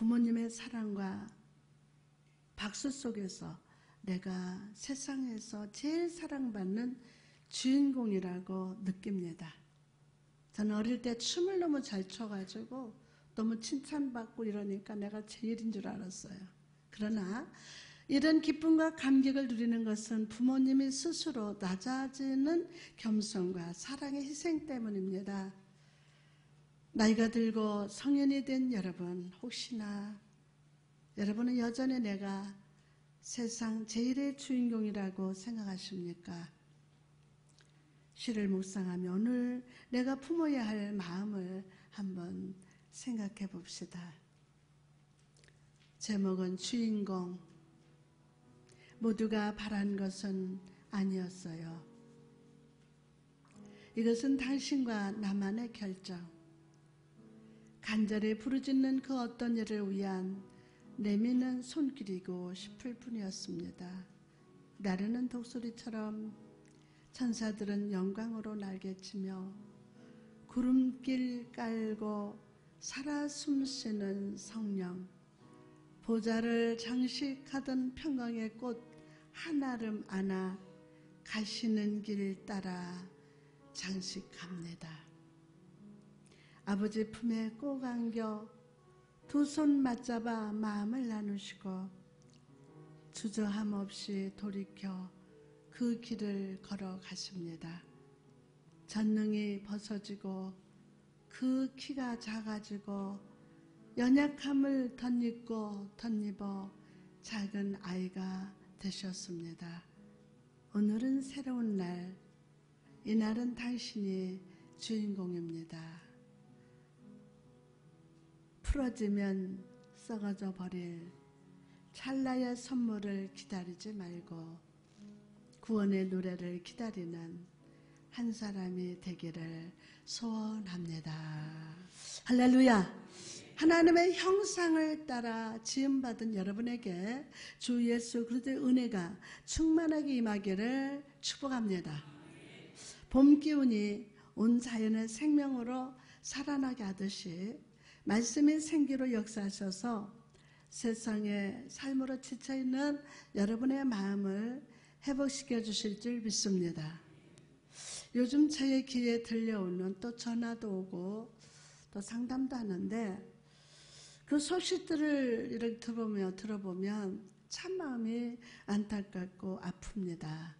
부모님의 사랑과 박수 속에서 내가 세상에서 제일 사랑받는 주인공이라고 느낍니다. 저는 어릴 때 춤을 너무 잘 춰가지고 너무 칭찬받고 이러니까 내가 제일인 줄 알았어요. 그러나 이런 기쁨과 감격을 누리는 것은 부모님이 스스로 낮아지는 겸손과 사랑의 희생 때문입니다. 나이가 들고 성인이 된 여러분, 혹시나 여러분은 여전히 내가 세상 제일의 주인공이라고 생각하십니까? 시를 묵상하며 오늘 내가 품어야 할 마음을 한번 생각해 봅시다. 제목은 주인공. 모두가 바란 것은 아니었어요. 이것은 당신과 나만의 결정. 간절히 부르짖는 그 어떤 일을 위한 내미는 손길이고 싶을 뿐이었습니다. 나르는 독수리처럼 천사들은 영광으로 날개치며 구름길 깔고 살아 숨쉬는 성령, 보좌를 장식하던 평강의 꽃 한아름 안아 가시는 길 따라 장식합니다. 아버지 품에 꼭 안겨 두 손 맞잡아 마음을 나누시고 주저함 없이 돌이켜 그 길을 걸어가십니다. 전능이 벗어지고 그 키가 작아지고 연약함을 덧입어 작은 아이가 되셨습니다. 오늘은 새로운 날, 이날은 당신이 주인공입니다. 풀어지면 썩어져 버릴 찰나의 선물을 기다리지 말고 구원의 노래를 기다리는 한 사람이 되기를 소원합니다. 할렐루야! 하나님의 형상을 따라 지음받은 여러분에게 주 예수 그리스도의 은혜가 충만하게 임하기를 축복합니다. 봄 기운이 온 자연의 생명으로 살아나게 하듯이 말씀이 생기로 역사하셔서 세상의 삶으로 지쳐있는 여러분의 마음을 회복시켜 주실 줄 믿습니다. 요즘 저의 귀에 들려오는 또 전화도 오고 또 상담도 하는데 그 소식들을 이렇게 들어보면 참 마음이 안타깝고 아픕니다.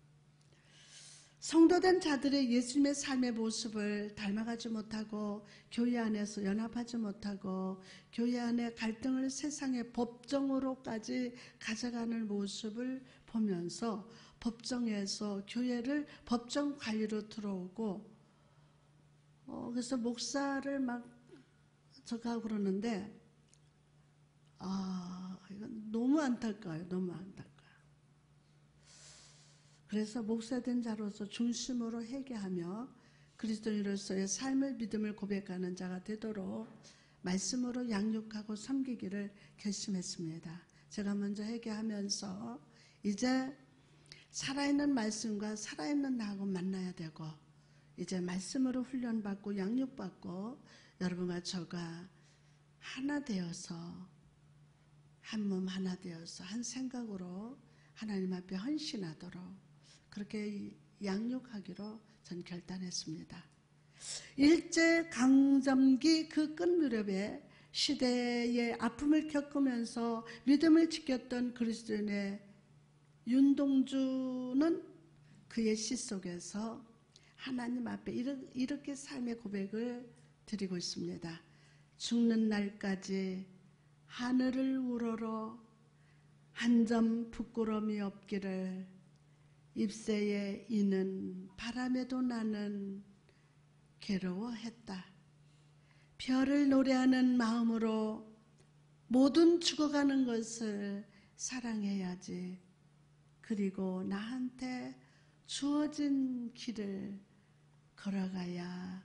성도된 자들의 예수님의 삶의 모습을 닮아가지 못하고 교회 안에서 연합하지 못하고 교회 안에 갈등을 세상의 법정으로까지 가져가는 모습을 보면서 법정에서 교회를 법정 관리로 들어오고 그래서 목사를 막 저가고 그러는데 이건 너무 안타까워요. 너무 안타까워요. 그래서 목사된 자로서 중심으로 회개하며 그리스도인으로서의 삶을 믿음을 고백하는 자가 되도록 말씀으로 양육하고 섬기기를 결심했습니다. 제가 먼저 회개하면서 이제 살아있는 말씀과 살아있는 나하고 만나야 되고 이제 말씀으로 훈련받고 양육받고 여러분과 저가 하나 되어서 한 몸 하나 되어서 한 생각으로 하나님 앞에 헌신하도록 그렇게 양육하기로 전 결단했습니다. 일제강점기 그 끝무렵에 시대의 아픔을 겪으면서 믿음을 지켰던 그리스도인의 윤동주는 그의 시 속에서 하나님 앞에 이렇게 삶의 고백을 드리고 있습니다. 죽는 날까지 하늘을 우러러 한 점 부끄러움이 없기를 잎새에 이는 바람에도 나는 괴로워했다. 별을 노래하는 마음으로 모든 죽어가는 것을 사랑해야지. 그리고 나한테 주어진 길을 걸어가야겠다.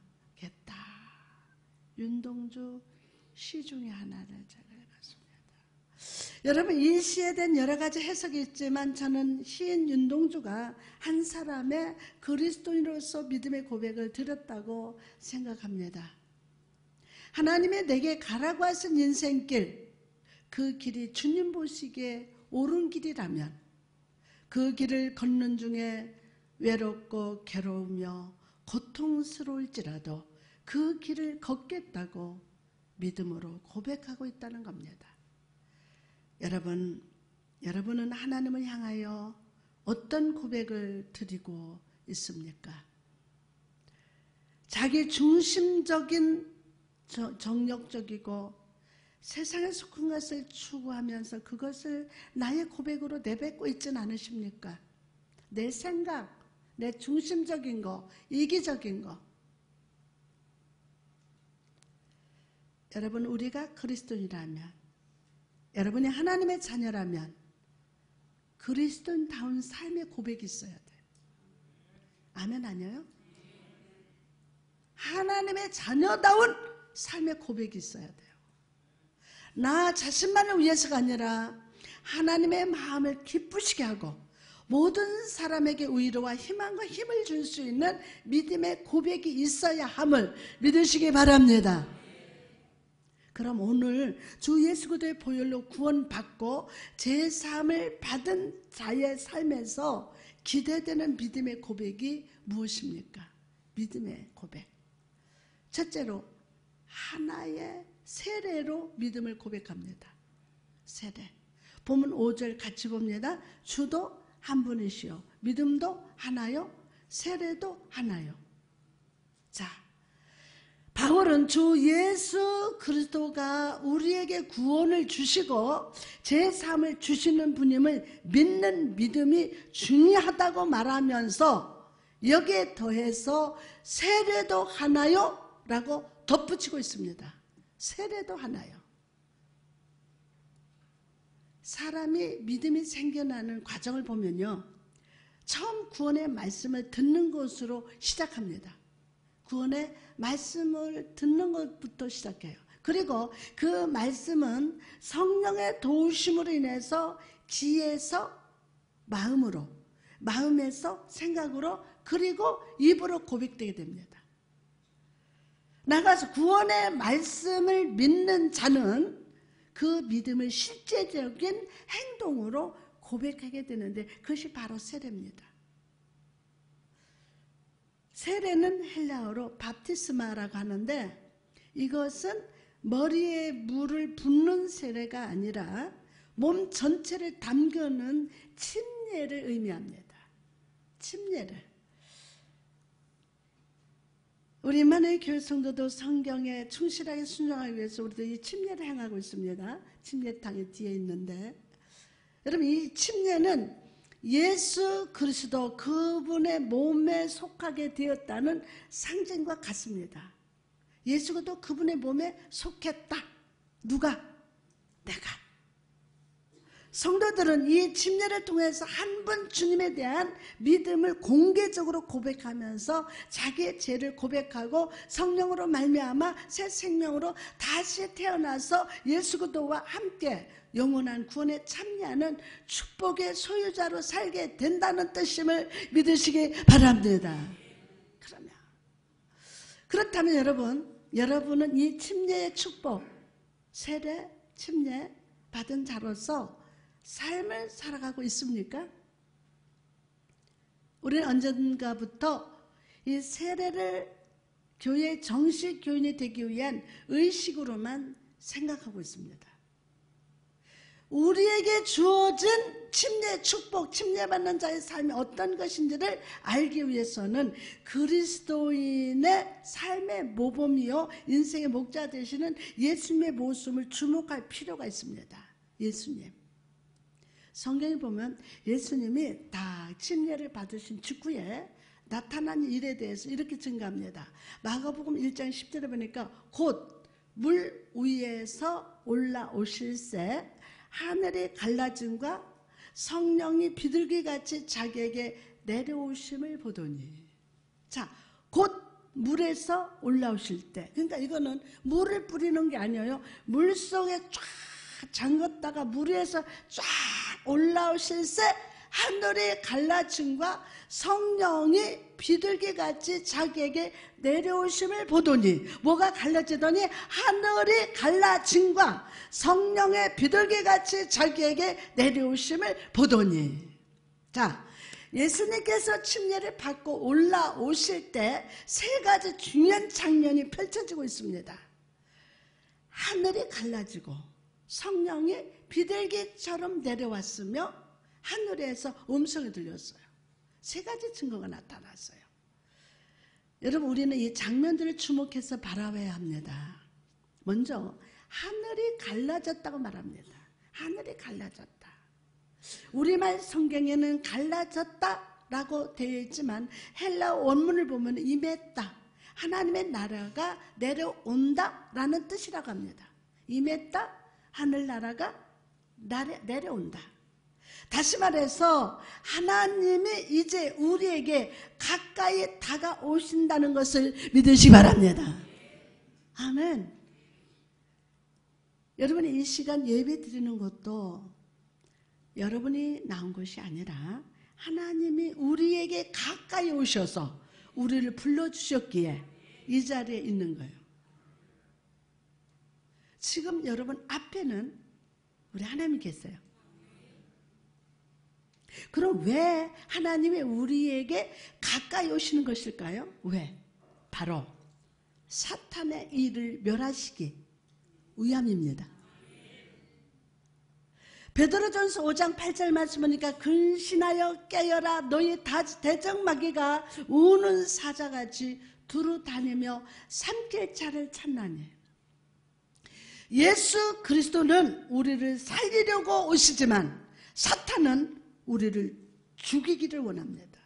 윤동주 시 중에 하나를 제가 읽었습니다. 여러분, 이 시에 대한 여러 가지 해석이 있지만 저는 시인 윤동주가 한 사람의 그리스도인으로서 믿음의 고백을 드렸다고 생각합니다. 하나님의 내게 가라고 하신 인생길, 그 길이 주님 보시기에 옳은 길이라면 그 길을 걷는 중에 외롭고 괴로우며 고통스러울지라도 그 길을 걷겠다고 믿음으로 고백하고 있다는 겁니다. 여러분은 하나님을 향하여 어떤 고백을 드리고 있습니까? 자기 중심적인 정력적이고 세상에 속한 것을 추구하면서 그것을 나의 고백으로 내뱉고 있지는 않으십니까? 내 생각, 내 중심적인 거, 이기적인 거. 여러분, 우리가 그리스도인이라면, 여러분이 하나님의 자녀라면 그리스도인다운 삶의 고백이 있어야 돼요. 아멘 아니에요? 하나님의 자녀다운 삶의 고백이 있어야 돼요. 나 자신만을 위해서가 아니라 하나님의 마음을 기쁘시게 하고 모든 사람에게 위로와 희망과 힘을 줄 수 있는 믿음의 고백이 있어야 함을 믿으시기 바랍니다. 그럼 오늘 주 예수 그리스도의 보혈로 구원받고 제사함을 받은 자의 삶에서 기대되는 믿음의 고백이 무엇입니까? 믿음의 고백. 첫째로 하나의 세례로 믿음을 고백합니다. 세례. 보면 5절 같이 봅니다. 주도 한 분이시요 믿음도 하나요, 세례도 하나요. 자, 바울은 주 예수 그리스도가 우리에게 구원을 주시고 제3을 주시는 분임을 믿는 믿음이 중요하다고 말하면서 여기에 더해서 세례도 하나요? 라고 덧붙이고 있습니다. 세례도 하나요. 사람이 믿음이 생겨나는 과정을 보면요, 처음 구원의 말씀을 듣는 것으로 시작합니다. 구원의 말씀을 듣는 것부터 시작해요. 그리고 그 말씀은 성령의 도우심으로 인해서 지혜에서 마음으로, 마음에서 생각으로, 그리고 입으로 고백되게 됩니다. 나가서 구원의 말씀을 믿는 자는 그 믿음을 실제적인 행동으로 고백하게 되는데 그것이 바로 세례입니다. 세례는 헬라어로 밥티스마라고 하는데 이것은 머리에 물을 붓는 세례가 아니라 몸 전체를 담그는 침례를 의미합니다. 침례를. 우리 임마누엘 교회 성도도 성경에 충실하게 순종하기 위해서 우리도 이 침례를 행하고 있습니다. 침례탕이 뒤에 있는데, 여러분, 이 침례는 예수 그리스도 그분의 몸에 속하게 되었다는 상징과 같습니다. 예수도 그분의 몸에 속했다. 누가? 내가. 성도들은 이 침례를 통해서 한 분 주님에 대한 믿음을 공개적으로 고백하면서 자기의 죄를 고백하고 성령으로 말미암아 새 생명으로 다시 태어나서 예수 그리스도와 함께 영원한 구원에 참여하는 축복의 소유자로 살게 된다는 뜻임을 믿으시기 바랍니다. 그렇다면 여러분은 이 침례의 축복, 세례, 침례 받은 자로서 삶을 살아가고 있습니까? 우리는 언젠가부터 이 세례를 교회의 정식 교인이 되기 위한 의식으로만 생각하고 있습니다. 우리에게 주어진 침례 축복, 침례받는 자의 삶이 어떤 것인지를 알기 위해서는 그리스도인의 삶의 모범이요 인생의 목자 되시는 예수님의 모습을 주목할 필요가 있습니다. 예수님. 성경에 보면 예수님이 다 침례를 받으신 직후에 나타난 일에 대해서 이렇게 증가합니다. 마가복음 1장 10절에 보니까 곧 물 위에서 올라오실새 하늘이 갈라짐과 성령이 비둘기같이 자기에게 내려오심을 보더니, 자, 곧 물에서 올라오실 때, 그러니까 이거는 물을 뿌리는 게 아니에요. 물속에 쫙 잠갔다가 물 위에서 쫙 올라오실새 하늘이 갈라짐과 성령이 비둘기같이 자기에게 내려오심을 보더니, 뭐가 갈라지더니 하늘이 갈라짐과 성령의 비둘기같이 자기에게 내려오심을 보더니. 자, 예수님께서 침례를 받고 올라오실 때 세 가지 중요한 장면이 펼쳐지고 있습니다. 하늘이 갈라지고 성령이 비둘기처럼 내려왔으며 하늘에서 음성이 들렸어요. 세 가지 증거가 나타났어요. 여러분, 우리는 이 장면들을 주목해서 바라봐야 합니다. 먼저 하늘이 갈라졌다고 말합니다. 하늘이 갈라졌다. 우리말 성경에는 갈라졌다라고 되어 있지만 헬라 원문을 보면 임했다, 하나님의 나라가 내려온다라는 뜻이라고 합니다. 임했다, 하늘나라가 내려온다. 다시 말해서 하나님이 이제 우리에게 가까이 다가오신다는 것을 믿으시기 바랍니다. 아멘. 여러분이 이 시간 예배 드리는 것도 여러분이 나온 것이 아니라 하나님이 우리에게 가까이 오셔서 우리를 불러주셨기에 이 자리에 있는 거예요. 지금 여러분 앞에는 우리 하나님이 계세요. 그럼 왜 하나님이 우리에게 가까이 오시는 것일까요? 왜? 바로 사탄의 일을 멸하시기 위함입니다. 베드로전서 5장 8절 말씀 보니까 근신하여 깨어라, 너희 대적마귀가 우는 사자같이 두루 다니며 삼킬 자를 찾나니. 예수 그리스도는 우리를 살리려고 오시지만 사탄은 우리를 죽이기를 원합니다.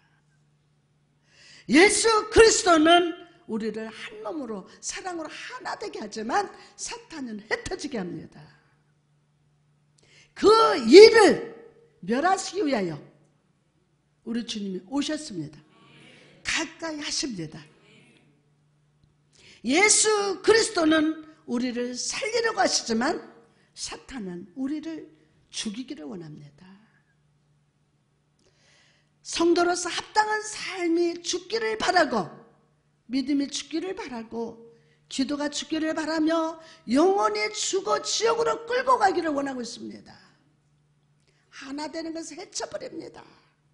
예수 그리스도는 우리를 한 몸으로 사랑으로 하나 되게 하지만 사탄은 흩어지게 합니다. 그 일을 멸하시기 위하여 우리 주님이 오셨습니다. 가까이 하십니다. 예수 그리스도는 우리를 살리려고 하시지만 사탄은 우리를 죽이기를 원합니다. 성도로서 합당한 삶이 죽기를 바라고, 믿음이 죽기를 바라고, 기도가 죽기를 바라며 영원히 죽어 지옥으로 끌고 가기를 원하고 있습니다. 하나 되는 것을 헤쳐버립니다.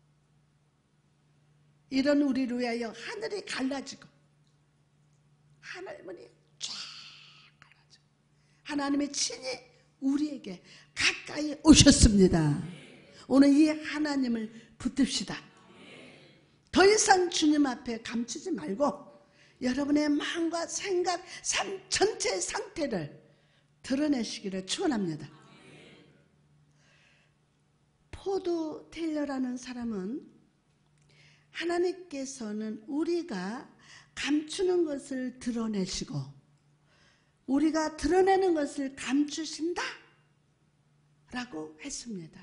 이런 우리를 위하여 하늘이 갈라지고 하늘문이 쫙 갈라지고 하나님의 친히 우리에게 가까이 오셨습니다. 오늘 이 하나님을 붙듭시다. 더 이상 주님 앞에 감추지 말고 여러분의 마음과 생각, 삶 전체의 상태를 드러내시기를 축원합니다. 포드 테일러라는 사람은 하나님께서는 우리가 감추는 것을 드러내시고 우리가 드러내는 것을 감추신다 라고 했습니다.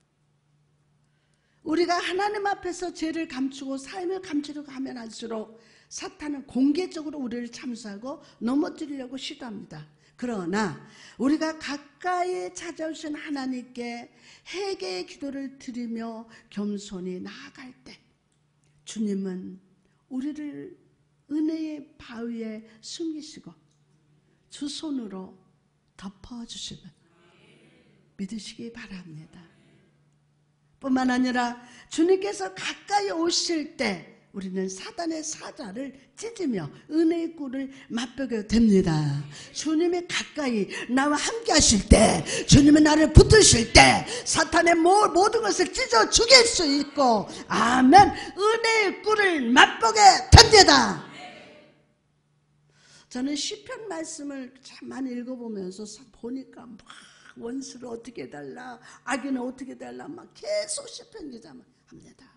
우리가 하나님 앞에서 죄를 감추고 삶을 감추려고 하면 할수록 사탄은 공개적으로 우리를 참수하고 넘어뜨리려고 시도합니다. 그러나 우리가 가까이 찾아오신 하나님께 회개의 기도를 드리며 겸손히 나아갈 때 주님은 우리를 은혜의 바위에 숨기시고 주 손으로 덮어주시면 믿으시기 바랍니다. 뿐만 아니라 주님께서 가까이 오실 때 우리는 사단의 사자를 찢으며 은혜의 꿀을 맛보게 됩니다. 주님이 가까이 나와 함께 하실 때, 주님이 나를 붙드실 때 사탄의 모든 것을 찢어 죽일 수 있고, 아멘, 은혜의 꿀을 맛보게 됩니다. 저는 시편 말씀을 참 많이 읽어보면서 보니까 막 원수를 어떻게 해달라, 악인은 어떻게 해달라, 막 계속 시편 기자만 합니다.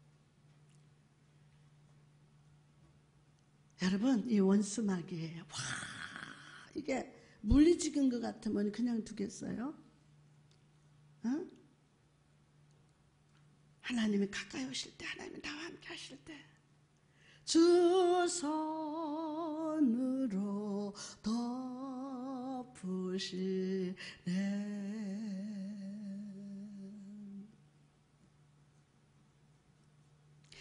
여러분, 이 원수마귀, 와, 이게 물리적인 것 같으면 그냥 두겠어요? 어? 하나님이 가까이 오실 때, 하나님이 나와 함께 하실 때, 주 손으로 덮으시네.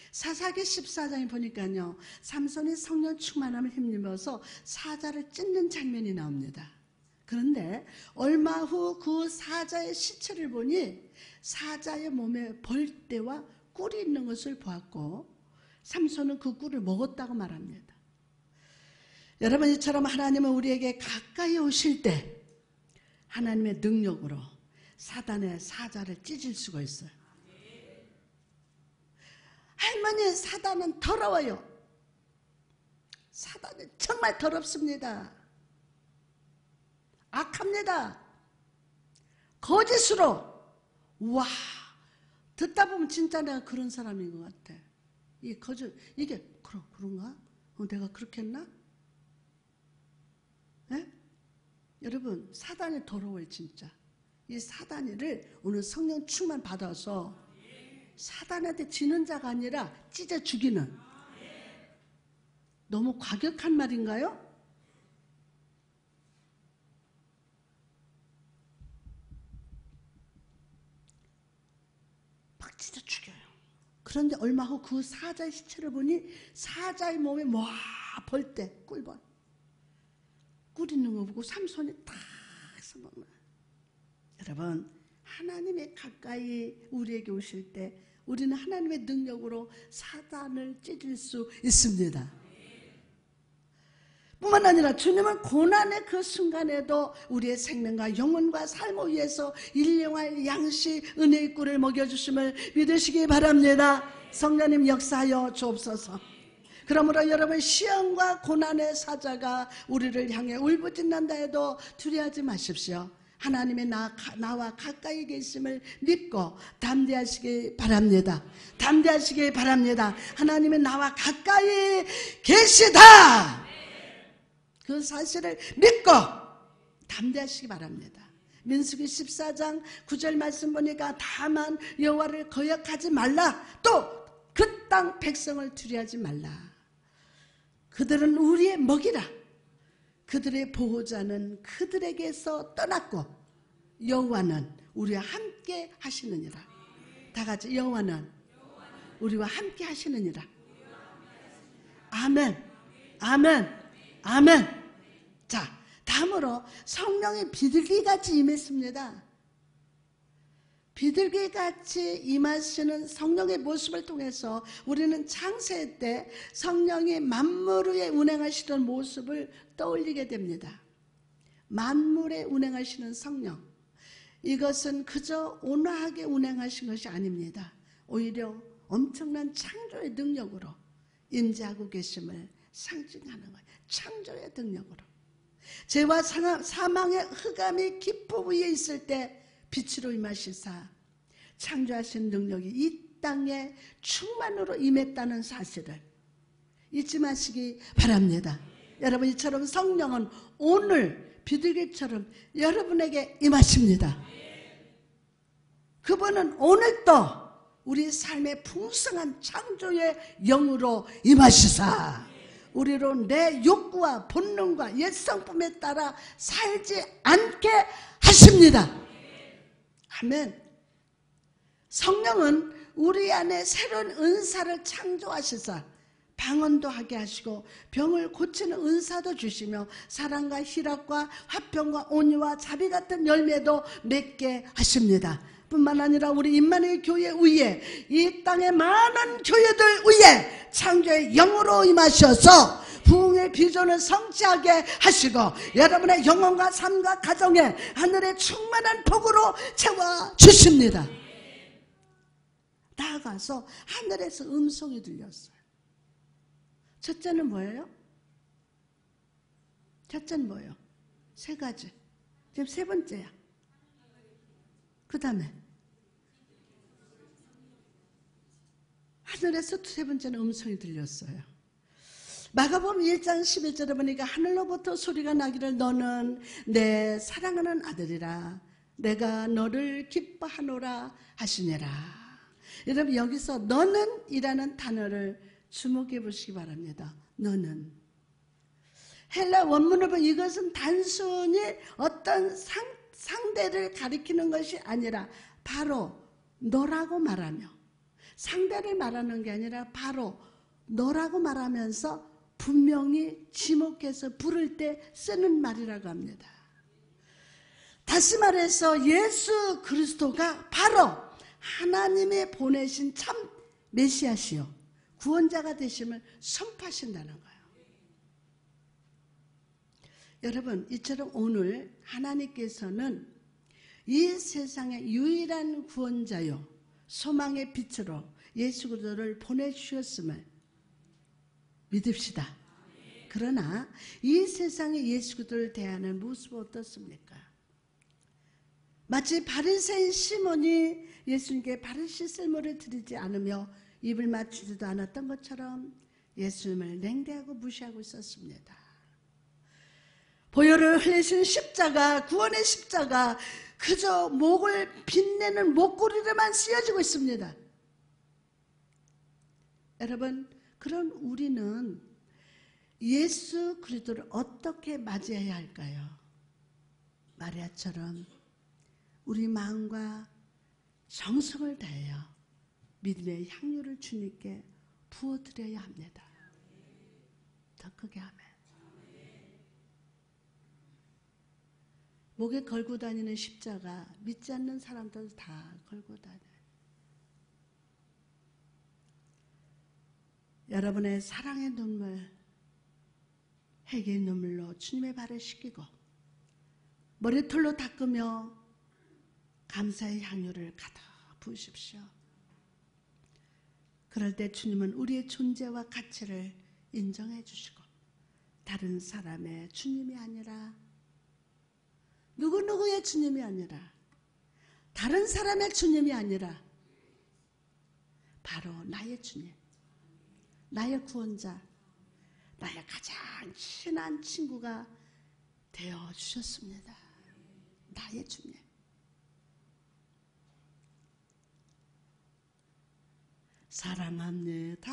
사사기 14장에 보니까요, 삼손이 성령 충만함을 힘입어서 사자를 찢는 장면이 나옵니다. 그런데 얼마 후 그 사자의 시체를 보니 사자의 몸에 벌떼와 꿀이 있는 것을 보았고 삼손은 그 꿀을 먹었다고 말합니다. 여러분, 이처럼 하나님은 우리에게 가까이 오실 때 하나님의 능력으로 사단의 사자를 찢을 수가 있어요. 할머니, 사단은 더러워요. 사단은 정말 더럽습니다. 악합니다. 거짓으로. 와, 듣다 보면 진짜 내가 그런 사람인 것 같아. 이게 그런가? 내가 그렇게 했나? 네? 여러분, 사단이 더러워요, 진짜. 이 사단이를 오늘 성령 충만 받아서 사단한테 지는 자가 아니라 찢어 죽이는. 너무 과격한 말인가요? 막 찢어 죽여요. 그런데 얼마 후 그 사자의 시체를 보니 사자의 몸에 벌떼, 꿀벌, 꿀 있는 거 보고 삼손이 딱 해서 먹는. 여러분, 하나님의 가까이 우리에게 오실 때 우리는 하나님의 능력으로 사단을 찢을 수 있습니다. 뿐만 아니라 주님은 고난의 그 순간에도 우리의 생명과 영혼과 삶을 위해서 일용할 양식 은혜의 꿀을 먹여주심을 믿으시기 바랍니다. 성령님 역사하여 주옵소서. 그러므로 여러분, 시험과 고난의 사자가 우리를 향해 울부짖는다 해도 두려워하지 마십시오. 하나님의 나와 가까이 계심을 믿고 담대하시기 바랍니다. 담대하시기 바랍니다. 하나님의 나와 가까이 계시다, 그 사실을 믿고 담대하시기 바랍니다. 민수기 14장 9절 말씀 보니까 다만 여호와를 거역하지 말라, 또 그 땅 백성을 두려워하지 말라. 그들은 우리의 먹이라. 그들의 보호자는 그들에게서 떠났고 여호와는 우리와 함께 하시느니라. 다 같이, 여호와는 우리와 함께 하시느니라. 아멘, 아멘, 아멘. 자, 다음으로 성령의 비둘기같이 임했습니다. 비둘기같이 임하시는 성령의 모습을 통해서 우리는 창세 때 성령이 만물 위에 운행하시던 모습을 떠올리게 됩니다. 만물에 운행하시는 성령, 이것은 그저 온화하게 운행하신 것이 아닙니다. 오히려 엄청난 창조의 능력으로 임재하고 계심을 상징하는 거예요. 창조의 능력으로. 죄와 사망의 흑암이 깊음 위에 있을 때 빛으로 임하시사 창조하신 능력이 이 땅에 충만으로 임했다는 사실을 잊지 마시기 바랍니다. 여러분, 이처럼 성령은 오늘 비둘기처럼 여러분에게 임하십니다. 그분은 오늘도 우리 삶의 풍성한 창조의 영으로 임하시사 우리로 내 욕구와 본능과 옛성품에 따라 살지 않게 하십니다. 아멘. 성령은 우리 안에 새로운 은사를 창조하시사 방언도 하게 하시고 병을 고치는 은사도 주시며 사랑과 희락과 화평과 온유와 자비 같은 열매도 맺게 하십니다. 뿐만 아니라 우리 임마누엘 교회 위에 이 땅의 많은 교회들 위에 창조의 영으로 임하셔서 부흥의 비전을 성취하게 하시고 여러분의 영혼과 삶과 가정에 하늘의 충만한 복으로 채워주십니다. 나아가서 하늘에서 음성이 들렸어요. 첫째는 뭐예요? 첫째는 뭐예요? 세 가지. 지금 세 번째야. 그 다음에 하늘에서 세 번째는 음성이 들렸어요. 마가복음 1장 11절에 보니까 하늘로부터 소리가 나기를 너는 내 사랑하는 아들이라 내가 너를 기뻐하노라 하시니라. 여러분, 여기서 너는 이라는 단어를 주목해 보시기 바랍니다. 너는. 헬라 원문을 보면 이것은 단순히 어떤 상대를 가리키는 것이 아니라 바로 너라고 말하며 상대를 말하는 게 아니라 바로 너라고 말하면서 분명히 지목해서 부를 때 쓰는 말이라고 합니다. 다시 말해서 예수 그리스도가 바로 하나님의 보내신 참 메시아시요 구원자가 되심을 선포하신다는 거예요. 여러분, 이처럼 오늘 하나님께서는 이 세상의 유일한 구원자요 소망의 빛으로 예수 그리스도를 보내주셨음을 믿읍시다. 그러나 이 세상의 예수 그리스도를 대하는 모습은 어떻습니까? 마치 바리새인 시몬이 예수님께 바른 씻을물을 드리지 않으며 입을 맞추지도 않았던 것처럼 예수님을 냉대하고 무시하고 있었습니다. 보혈을 흘리신 십자가, 구원의 십자가, 그저 목을 빛내는 목걸이로만 쓰여지고 있습니다. 여러분, 그런 우리는 예수 그리스도를 어떻게 맞이해야 할까요? 마리아처럼 우리 마음과 정성을 다하여 믿음의 향유를 주님께 부어드려야 합니다. 더 크게 하면. 목에 걸고 다니는 십자가 믿지 않는 사람들 다 걸고 다녀요. 여러분의 사랑의 눈물, 회개의 눈물로 주님의 발을 씻기고 머리털로 닦으며 감사의 향유를 가득 부으십시오. 그럴 때 주님은 우리의 존재와 가치를 인정해 주시고 다른 사람의 주님이 아니라 누구누구의 주님이 아니라 다른 사람의 주님이 아니라 바로 나의 주님, 나의 구원자, 나의 가장 친한 친구가 되어주셨습니다. 나의 주님. 사랑합니다.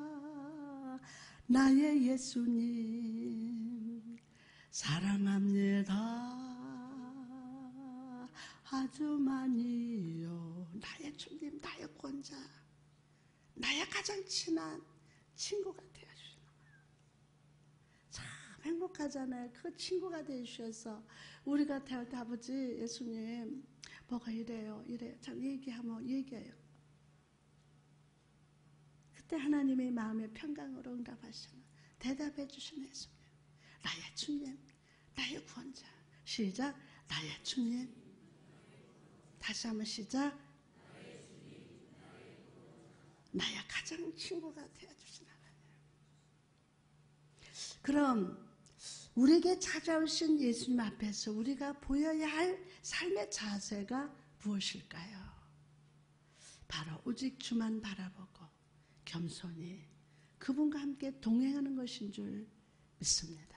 나의 예수님. 사랑합니다. 아주 많이요. 나의 주님, 나의 구원자, 나의 가장 친한 친구가 되어주시는 거예요. 참 행복하잖아요. 그 친구가 되어주셔서 우리가 대할 때 아버지 예수님 뭐가 이래요 이래요 참 얘기하면 얘기해요. 그때 하나님의 마음의 평강으로 응답하시는 대답해 주시는 예수님, 나의 주님, 나의 구원자. 시작. 나의 주님. 다시 한번 시작. 나의 가장 친구가 되어주시는 하나님. 그럼 우리에게 찾아오신 예수님 앞에서 우리가 보여야 할 삶의 자세가 무엇일까요? 바로 오직 주만 바라보고 겸손히 그분과 함께 동행하는 것인 줄 믿습니다.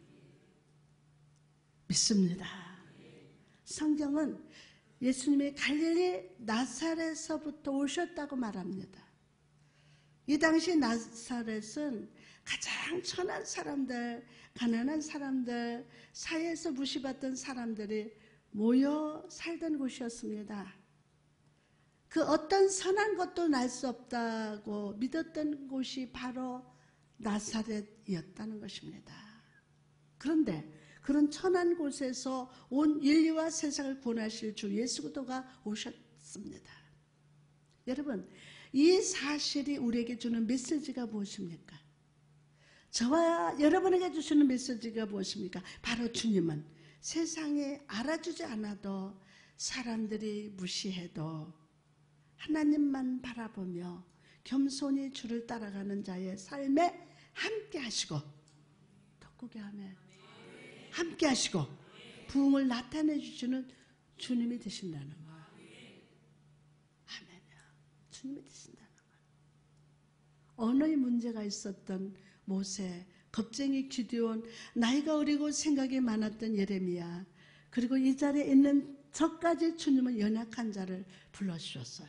믿습니다. 성경은 예수님이 갈릴리 나사렛에서부터 오셨다고 말합니다. 이 당시 나사렛은 가장 천한 사람들, 가난한 사람들, 사회에서 무시받던 사람들이 모여 살던 곳이었습니다. 그 어떤 선한 것도 날 수 없다고 믿었던 곳이 바로 나사렛이었다는 것입니다. 그런데 그런 천한 곳에서 온 인류와 세상을 구원하실 주 예수 그리스도가 오셨습니다. 여러분, 이 사실이 우리에게 주는 메시지가 무엇입니까? 저와 여러분에게 주시는 메시지가 무엇입니까? 바로 주님은 세상에 알아주지 않아도 사람들이 무시해도 하나님만 바라보며 겸손히 주를 따라가는 자의 삶에 함께 하시고 덕국에 하면 함께 하시고 부흥을 나타내 주시는 주님이 되신다는 거예요. 아멘이요. 주님이 되신다는 거예요. 언어의 문제가 있었던 모세, 겁쟁이 기드온, 나이가 어리고 생각이 많았던 예레미야, 그리고 이 자리에 있는 저까지 주님은 연약한 자를 불러주셨어요.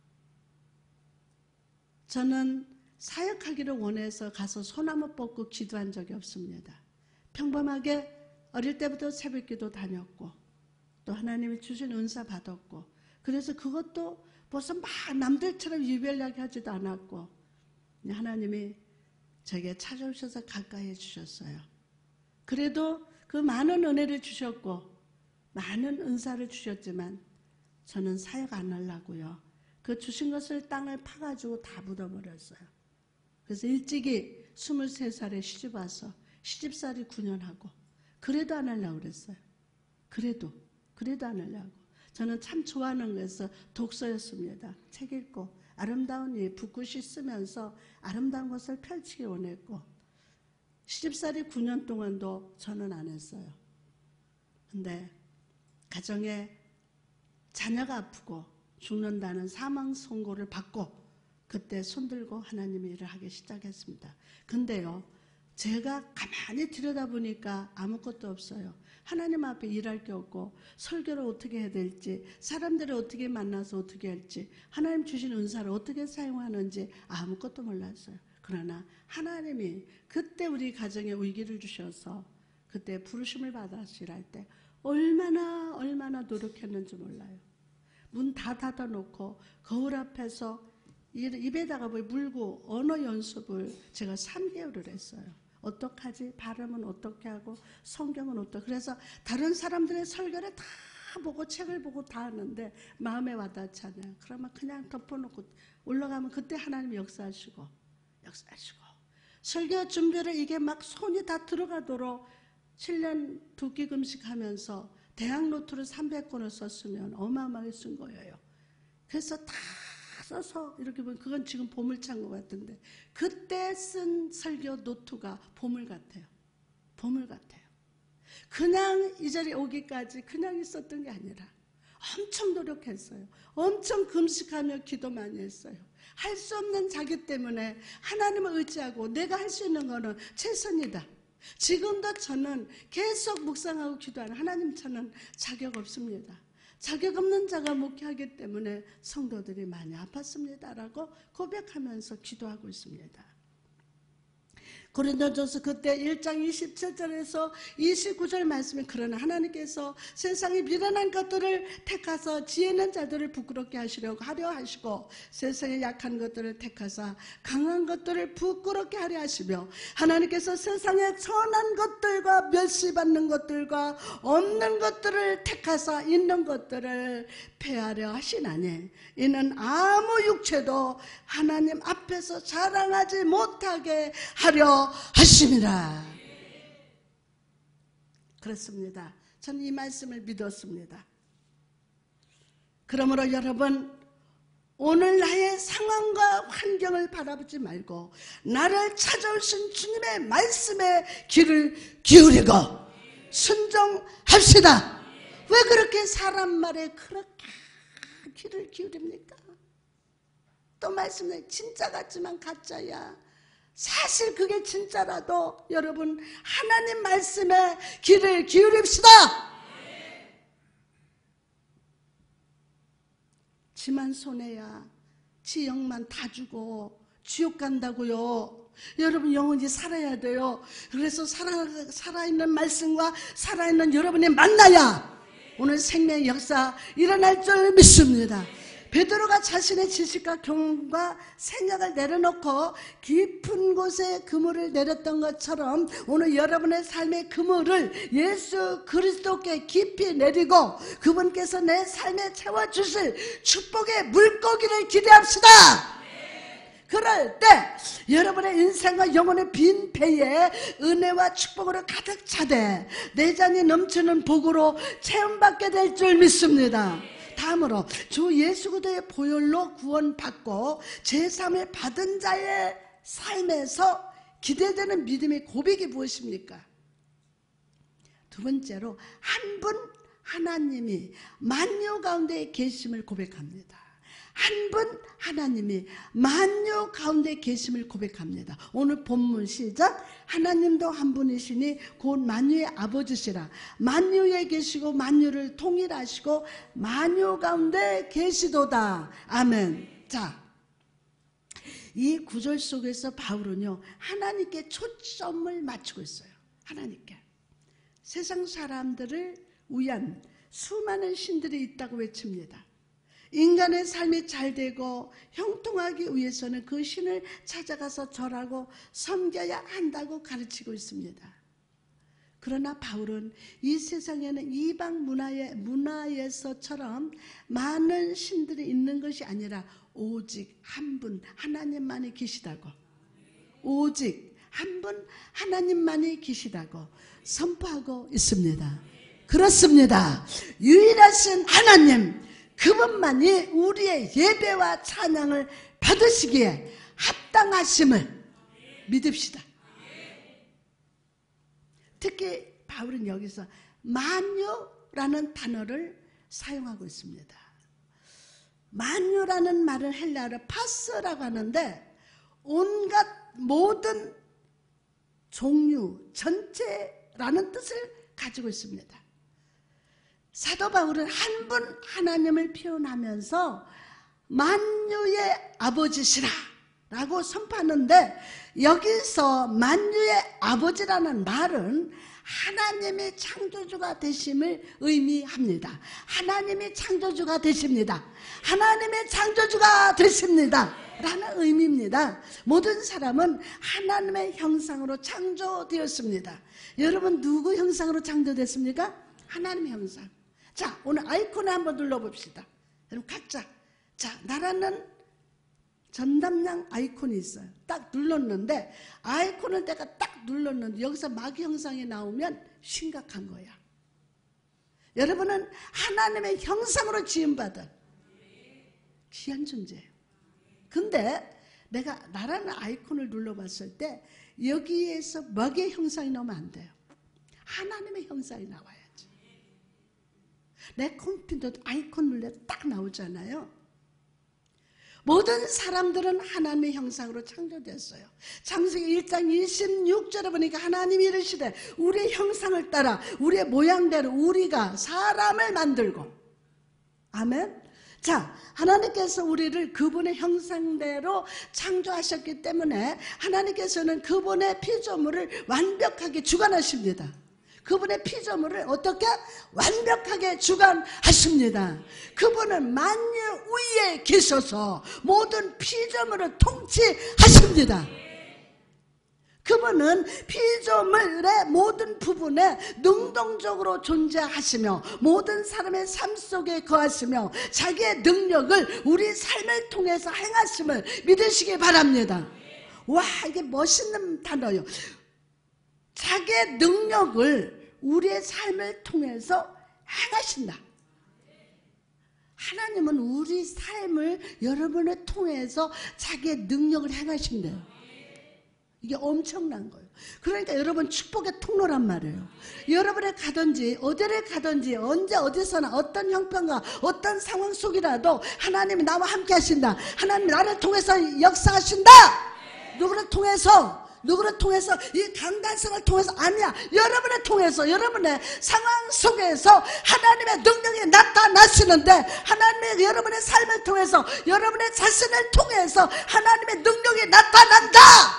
저는 사역하기를 원해서 가서 소나무 뽑고 기도한 적이 없습니다. 평범하게 어릴 때부터 새벽기도 다녔고 또 하나님이 주신 은사 받았고 그래서 그것도 벌써 막 남들처럼 유별나게 하지도 않았고 하나님이 저에게 찾아오셔서 가까이 해주셨어요. 그래도 그 많은 은혜를 주셨고 많은 은사를 주셨지만 저는 사역 안 하려고요. 그 주신 것을 땅을 파가지고 다 묻어버렸어요. 그래서 일찍이 23살에 시집 와서 시집살이 9년 하고 그래도 안 하려고 그랬어요. 그래도 안 하려고. 저는 참 좋아하는 것은 독서였습니다. 책 읽고 아름다운 이 붓글씨 쓰면서 아름다운 것을 펼치기 원했고 시집살이 9년 동안도 저는 안 했어요. 근데 가정에 자녀가 아프고 죽는다는 사망 선고를 받고 그때 손들고 하나님의 일을 하기 시작했습니다. 근데요, 제가 가만히 들여다보니까 아무것도 없어요. 하나님 앞에 일할 게 없고 설교를 어떻게 해야 될지, 사람들을 어떻게 만나서 어떻게 할지, 하나님 주신 은사를 어떻게 사용하는지 아무것도 몰랐어요. 그러나 하나님이 그때 우리 가정에 위기를 주셔서 그때 부르심을 받아서 일할 때 얼마나 노력했는지 몰라요. 문 다 닫아놓고 거울 앞에서 입에다가 물고 언어 연습을 제가 3개월을 했어요. 어떡하지? 발음은 어떻게 하고 성경은 어떻게. 그래서 다른 사람들의 설교를 다 보고 책을 보고 다 하는데 마음에 와닿잖아요. 그러면 그냥 덮어놓고 올라가면 그때 하나님이 역사하시고 설교 준비를 이게 막 손이 다 들어가도록 7년 두 끼 금식하면서 대학 노트를 300권을 썼으면 어마어마하게 쓴 거예요. 그래서 다 써서 이렇게 보면 그건 지금 보물창고 같은데 그때 쓴 설교 노트가 보물 같아요. 보물 같아요. 그냥 이 자리에 오기까지 그냥 있었던 게 아니라 엄청 노력했어요. 엄청 금식하며 기도 많이 했어요. 할 수 없는 자기 때문에 하나님을 의지하고 내가 할 수 있는 거는 최선이다. 지금도 저는 계속 묵상하고 기도하는 하나님, 저는 자격 없습니다. 자격 없는 자가 목회하기 때문에 성도들이 많이 아팠습니다라고 고백하면서 기도하고 있습니다. 고린도전서 그때 1장 27절에서 29절 말씀에 그러나 하나님께서 세상에 미련한 것들을 택하사 지혜 있는 자들을 부끄럽게 하려 하시고 세상에 약한 것들을 택하사 강한 것들을 부끄럽게 하려 하시며 하나님께서 세상에 선한 것들과 멸시받는 것들과 없는 것들을 택하사 있는 것들을 폐하려 하시나니 이는 아무 육체도 하나님 앞에서 자랑하지 못하게 하려 하심이라. 그렇습니다. 저는 이 말씀을 믿었습니다. 그러므로 여러분, 오늘 나의 상황과 환경을 바라보지 말고 나를 찾아오신 주님의 말씀에 귀를 기울이고 순종합시다. 왜 그렇게 사람 말에 그렇게 귀를 기울입니까? 또 말씀해, 진짜 같지만 가짜야. 사실 그게 진짜라도 여러분 하나님 말씀에 귀를 기울입시다. 지만 손해야. 지 영만 다 주고 지옥 간다고요. 여러분 영원히 살아야 돼요. 그래서 살아있는 말씀과 살아있는 여러분이 만나야 오늘 생명의 역사 일어날 줄 믿습니다. 베드로가 자신의 지식과 경험과 생각을 내려놓고 깊은 곳에 그물을 내렸던 것처럼 오늘 여러분의 삶의 그물을 예수 그리스도께 깊이 내리고 그분께서 내 삶에 채워주실 축복의 물고기를 기대합시다. 그럴 때 여러분의 인생과 영혼의 빈 배에 은혜와 축복으로 가득 차되 내 잔이 넘치는 복으로 체험받게 될 줄 믿습니다. 다음으로 주 예수 그리스도의 보혈로 구원받고 제3을 받은 자의 삶에서 기대되는 믿음의 고백이 무엇입니까? 두 번째로 한 분 하나님이 만유 가운데 계심을 고백합니다. 한 분 하나님이 만유 가운데 계심을 고백합니다. 오늘 본문 시작. 하나님도 한 분이시니 곧 만유의 아버지시라. 만유에 계시고 만유를 통일하시고 만유 가운데 계시도다. 아멘. 자, 이 구절 속에서 바울은요 하나님께 초점을 맞추고 있어요. 하나님께. 세상 사람들을 위한 수많은 신들이 있다고 외칩니다. 인간의 삶이 잘 되고 형통하기 위해서는 그 신을 찾아가서 절하고 섬겨야 한다고 가르치고 있습니다. 그러나 바울은 이 세상에는 이방 문화에서처럼 많은 신들이 있는 것이 아니라 오직 한 분 하나님만이 계시다고, 오직 한 분 하나님만이 계시다고 선포하고 있습니다. 그렇습니다. 유일하신 하나님, 그분만이 우리의 예배와 찬양을 받으시기에 합당하심을 믿읍시다. 특히 바울은 여기서 만유라는 단어를 사용하고 있습니다. 만유라는 말은 헬라어로 파스라고 하는데 온갖 모든 종류, 전체라는 뜻을 가지고 있습니다. 사도 바울은 한 분 하나님을 표현하면서 만유의 아버지시라 라고 선포하는데, 여기서 만유의 아버지라는 말은 하나님이 창조주가 되심을 의미합니다. 하나님이 창조주가 되십니다. 하나님의 창조주가 되십니다 라는 의미입니다. 모든 사람은 하나님의 형상으로 창조되었습니다. 여러분 누구 형상으로 창조됐습니까? 하나님의 형상. 자, 오늘 아이콘을 한번 눌러봅시다. 여러분 각자, 자, 나라는 전담량 아이콘이 있어요. 딱 눌렀는데, 아이콘을 내가 딱 눌렀는데 여기서 마귀 형상이 나오면 심각한 거야. 여러분은 하나님의 형상으로 지음받은 귀한 존재예요. 근데 내가 나라는 아이콘을 눌러봤을 때 여기에서 마귀의 형상이 나오면 안 돼요. 하나님의 형상이 나와야지. 내 컴퓨터 아이콘 눌러 딱 나오잖아요. 모든 사람들은 하나님의 형상으로 창조됐어요. 창세기 1장 26절에 보니까 하나님이 이르시되 우리의 형상을 따라 우리의 모양대로 우리가 사람을 만들고, 아멘. 자, 하나님께서 우리를 그분의 형상대로 창조하셨기 때문에 하나님께서는 그분의 피조물을 완벽하게 주관하십니다. 그분의 피조물을 어떻게? 완벽하게 주관하십니다. 그분은 만유 위에 계셔서 모든 피조물을 통치하십니다. 그분은 피조물의 모든 부분에 능동적으로 존재하시며 모든 사람의 삶 속에 거하시며 자기의 능력을 우리 삶을 통해서 행하심을 믿으시기 바랍니다. 와, 이게 멋있는 단어예요. 자기의 능력을 우리의 삶을 통해서 행하신다. 하나님은 우리 삶을 여러분을 통해서 자기의 능력을 행하신대요. 이게 엄청난 거예요. 그러니까 여러분 축복의 통로란 말이에요. 여러분이 가든지 어디를 가든지 언제 어디서나 어떤 형편과 어떤 상황 속이라도 하나님이 나와 함께 하신다. 하나님이 나를 통해서 역사하신다. 누구를 통해서? 누구를 통해서? 이 강단성을 통해서? 아니야. 여러분을 통해서, 여러분의 상황 속에서 하나님의 능력이 나타나시는데, 하나님의 여러분의 삶을 통해서, 여러분의 자신을 통해서 하나님의 능력이 나타난다.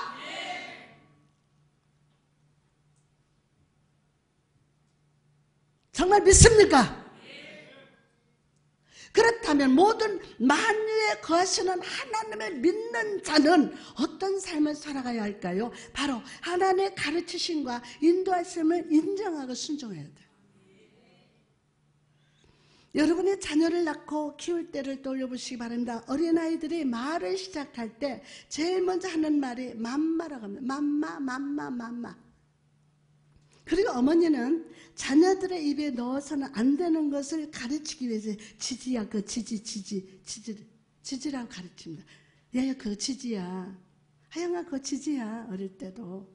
정말 믿습니까? 그렇다면 모든 만유에 거하시는 하나님을 믿는 자는 어떤 삶을 살아가야 할까요? 바로 하나님의 가르치심과 인도하심을 인정하고 순종해야 돼요. 여러분의 자녀를 낳고 키울 때를 떠올려보시기 바랍니다. 어린아이들이 말을 시작할 때 제일 먼저 하는 말이 맘마라고 합니다. 맘마. 그리고 어머니는 자녀들의 입에 넣어서는 안 되는 것을 가르치기 위해서 지지야, 그 지지라고 가르칩니다. 야야, 그거 지지야. 하영아, 그거 지지야. 어릴 때도.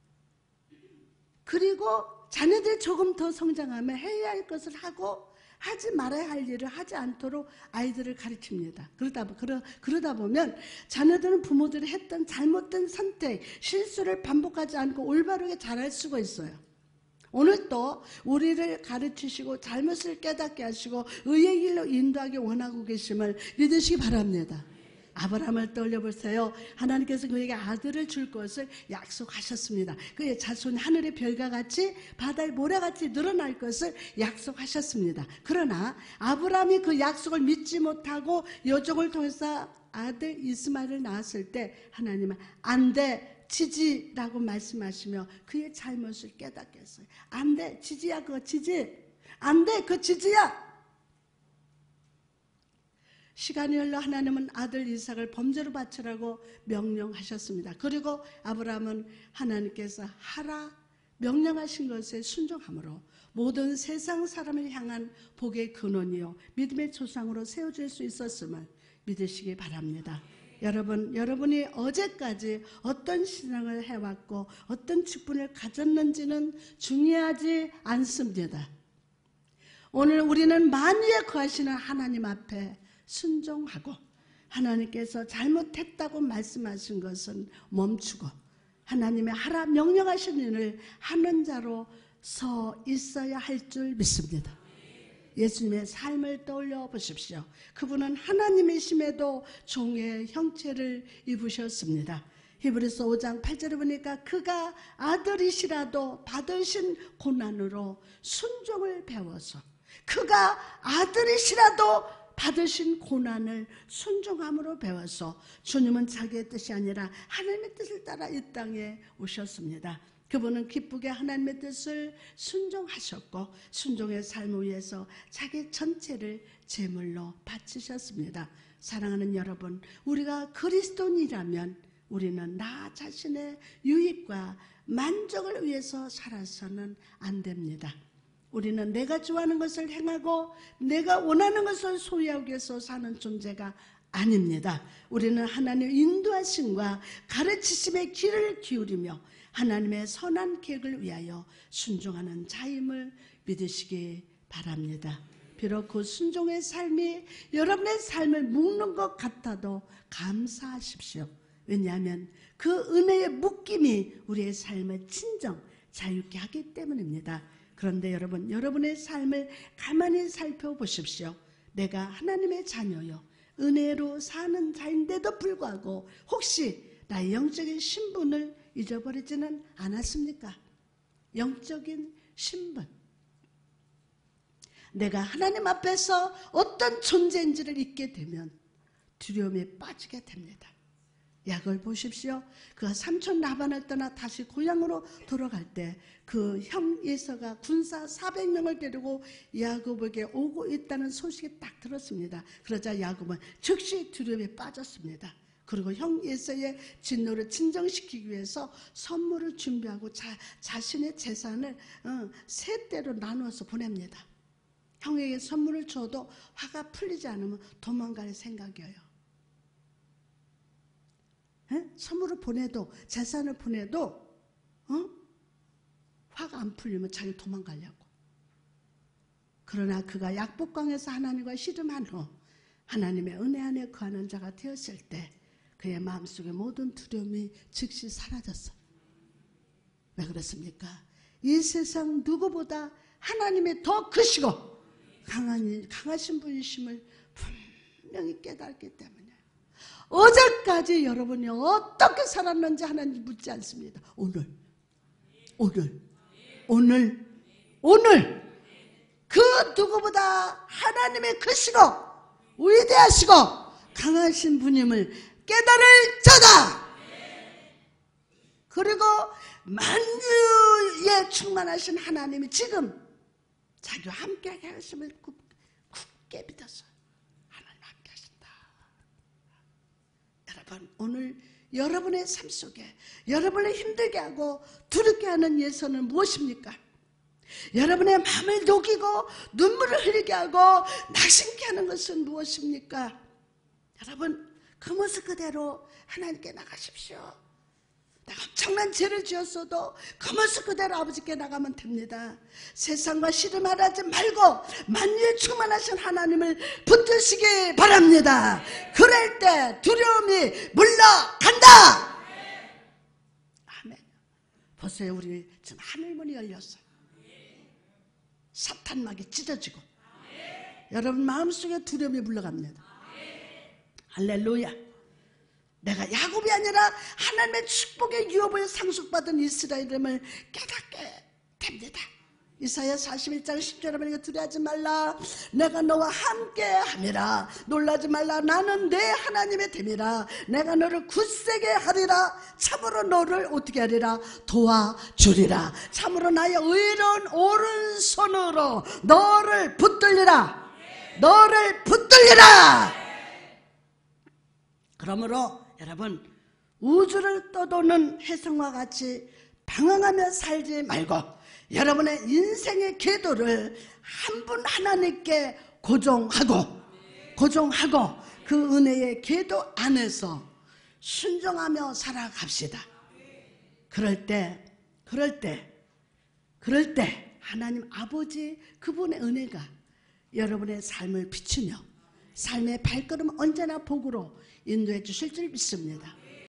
그리고 자녀들이 조금 더 성장하면 해야 할 것을 하고 하지 말아야 할 일을 하지 않도록 아이들을 가르칩니다. 그러다 보면 자녀들은 부모들이 했던 잘못된 선택, 실수를 반복하지 않고 올바르게 잘할 수가 있어요. 오늘 또 우리를 가르치시고 잘못을 깨닫게 하시고 의의 길로 인도하기 원하고 계심을 믿으시기 바랍니다. 아브라함을 떠올려 보세요. 하나님께서 그에게 아들을 줄 것을 약속하셨습니다. 그의 자손이 하늘의 별과 같이 바다의 모래같이 늘어날 것을 약속하셨습니다. 그러나 아브라함이 그 약속을 믿지 못하고 여종을 통해서 아들 이스마엘을 낳았을 때 하나님은 안 돼, 지지라고 말씀하시며 그의 잘못을 깨닫게 했어요. 안 돼, 지지야, 그거 지지. 안 돼, 그 지지야. 시간이 흘러 하나님은 아들 이삭을 범죄로 바치라고 명령하셨습니다. 그리고 아브라함은 하나님께서 하라 명령하신 것에 순종함으로 모든 세상 사람을 향한 복의 근원이요 믿음의 조상으로 세워질 수 있었음을 믿으시기 바랍니다. 여러분, 여러분이 어제까지 어떤 신앙을 해왔고 어떤 직분을 가졌는지는 중요하지 않습니다. 오늘 우리는 만유에 거하시는 하나님 앞에 순종하고 하나님께서 잘못했다고 말씀하신 것은 멈추고 하나님의 하라 명령하신 일을 하는 자로 서 있어야 할 줄 믿습니다. 예수님의 삶을 떠올려 보십시오. 그분은 하나님이심에도 종의 형체를 입으셨습니다. 히브리서 5장 8절에 보니까 그가 아들이시라도 받으신 고난으로 순종을 배워서 그가 아들이시라도 받으신 고난을 순종함으로 배워서 주님은 자기의 뜻이 아니라 하나님의 뜻을 따라 이 땅에 오셨습니다. 그분은 기쁘게 하나님의 뜻을 순종하셨고 순종의 삶을 위해서 자기 전체를 제물로 바치셨습니다. 사랑하는 여러분, 우리가 그리스도인이라면 우리는 나 자신의 유익과 만족을 위해서 살아서는 안 됩니다. 우리는 내가 좋아하는 것을 행하고 내가 원하는 것을 소유하기 위해서 사는 존재가 아닙니다. 우리는 하나님의 인도하심과 가르치심의 귀를 기울이며 하나님의 선한 계획을 위하여 순종하는 자임을 믿으시기 바랍니다. 비록 그 순종의 삶이 여러분의 삶을 묶는 것 같아도 감사하십시오. 왜냐하면 그 은혜의 묶임이 우리의 삶을 진정 자유케 하기 때문입니다. 그런데 여러분, 여러분의 삶을 가만히 살펴보십시오. 내가 하나님의 자녀요 은혜로 사는 자인데도 불구하고 혹시 나의 영적인 신분을 잊어버리지는 않았습니까? 영적인 신분. 내가 하나님 앞에서 어떤 존재인지를 잊게 되면 두려움에 빠지게 됩니다. 야곱을 보십시오. 그가 삼촌 라반을 떠나 다시 고향으로 돌아갈 때 그 형 에서가 군사 400명을 데리고 야곱에게 오고 있다는 소식이 딱 들었습니다. 그러자 야곱은 즉시 두려움에 빠졌습니다. 그리고 형 에서의 진노를 진정시키기 위해서 선물을 준비하고 자신의 재산을 세 대로 나누어서 보냅니다. 형에게 선물을 줘도 화가 풀리지 않으면 도망갈 생각이에요. 선물을 보내도 재산을 보내도 화가 안 풀리면 자기 도망가려고. 그러나 그가 약복강에서 하나님과 씨름한 후 하나님의 은혜 안에 거하는 자가 되었을 때 그의 마음속에 모든 두려움이 즉시 사라졌어요. 왜 그렇습니까? 이 세상 누구보다 하나님이 더 크시고 강하신 분이심을 분명히 깨닫기 때문에 어제까지 여러분이 어떻게 살았는지 하나님 묻지 않습니다. 오늘 그 누구보다 하나님의 크시고 위대하시고 강하신 분임을 깨달을 자다. 그리고 만유에 충만하신 하나님이 지금 자기와 함께하게 하심을 굳게 믿었어요. 하나님 함께 하신다. 여러분, 오늘 여러분의 삶 속에 여러분을 힘들게 하고 두렵게 하는 예선은 무엇입니까? 여러분의 마음을 녹이고 눈물을 흘리게 하고 낙심케 하는 것은 무엇입니까? 여러분, 그 모습 그대로 하나님께 나가십시오. 내가 엄청난 죄를 지었어도 그 모습 그대로 아버지께 나가면 됩니다. 세상과 씨름하지 말고 만유에 충만하신 하나님을 붙드시기 바랍니다. 그럴 때 두려움이 물러간다. 아멘. 보세요, 우리 지금 하늘문이 열렸어요. 사탄막이 찢어지고 여러분 마음속에 두려움이 물러갑니다. 할렐루야. 내가 야곱이 아니라 하나님의 축복의 유업을 상속받은 이스라엘임을 깨닫게 됩니다. 이사야 41장 10절에 보니까 두려워하지 말라. 내가 너와 함께 함이라. 놀라지 말라. 나는 내 하나님의 됨이라. 내가 너를 굳세게 하리라. 참으로 너를 어떻게 하리라? 도와주리라. 참으로 나의 의로운 오른손으로 너를 붙들리라. 너를 붙들리라. 그러므로 여러분, 우주를 떠도는 혜성과 같이 방황하며 살지 말고 여러분의 인생의 궤도를 한 분 하나님께 고정하고 그 은혜의 궤도 안에서 순종하며 살아갑시다. 그럴 때 하나님 아버지 그분의 은혜가 여러분의 삶을 비추며 삶의 발걸음 언제나 복으로 인도해 주실 줄 믿습니다.